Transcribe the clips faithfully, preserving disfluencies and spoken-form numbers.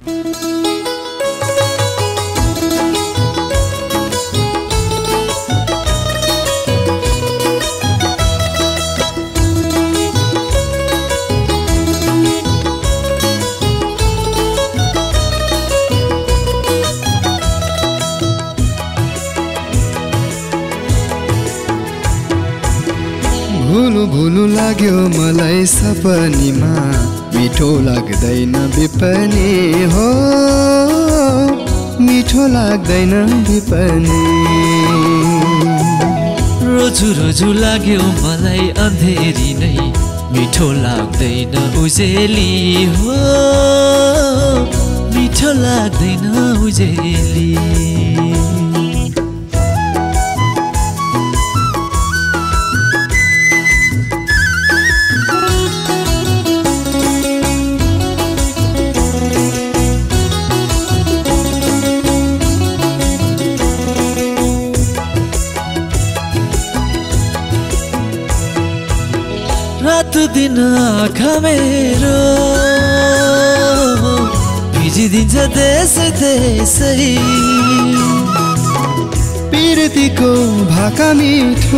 भुलु भुलु लाग्यो मलाई सपनीमा मिठो लाग्दैन विपनी हो मिठो लाग्दैन विपनी रोजु रोजु लाग्यो मलाई अँधेरी नै मिठो लाग्दैन उजेली हो मिठो लाग्दैन उजेली रात दिन आँखा मेरो भिजिदिन्छ त्यसै त्यसै पिरतीको भाका मिठो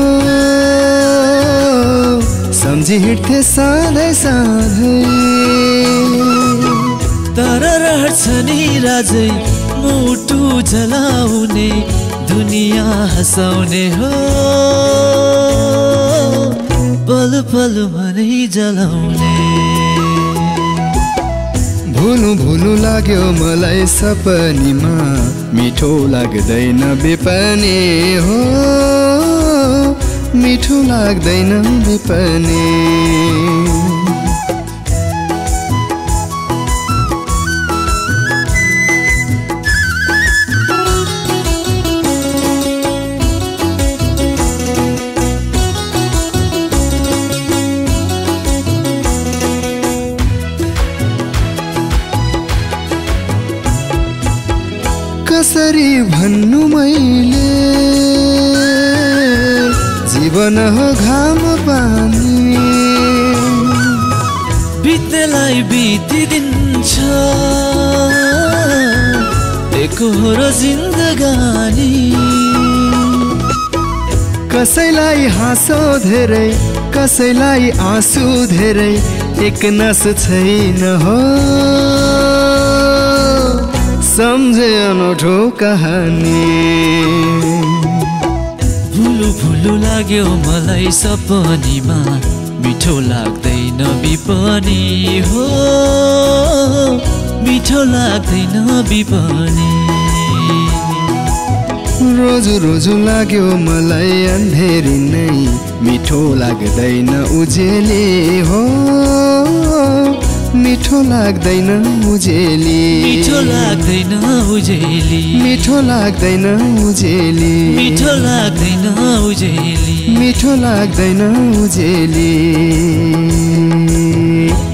सम्झी हिँड्थे सधैँ सधैँ तर रहन्छ नि राजै मुटु जलाउने दुनियाँ हँसाउने हो पल पल मनै जलाउने भुलु भुलु लाग्यो मलाई सपनीमा मिठो लाग्दैन विपनी हो मिठो लाग्दैन विपनी कसरी भन्नु मैले जीवन हो घाम पानी बित्नेलाई बितिदिन्छ एकहोरो जिन्दगानी कसैलाई हाँसो धेरै कसैलाई आँसु धेरै एक नस छैन हो सम्झे अनौठो कहानी भुलु भुलु लाग्यो मलाई सपनीमा मिठो लाग्दैन विपनी हो मिठो लाग्दैन विपनी रोजु रोजु लाग्यो मलाई अँधेरी नै मिठो लाग्दैन उजेली हो मिठो लाग्दैन उजेली मिठो लाग्दैन उजेली मिठो लाग्दैन उजेली मिठो लाग्दैन उजेली मिठो लाग्दैन उजेली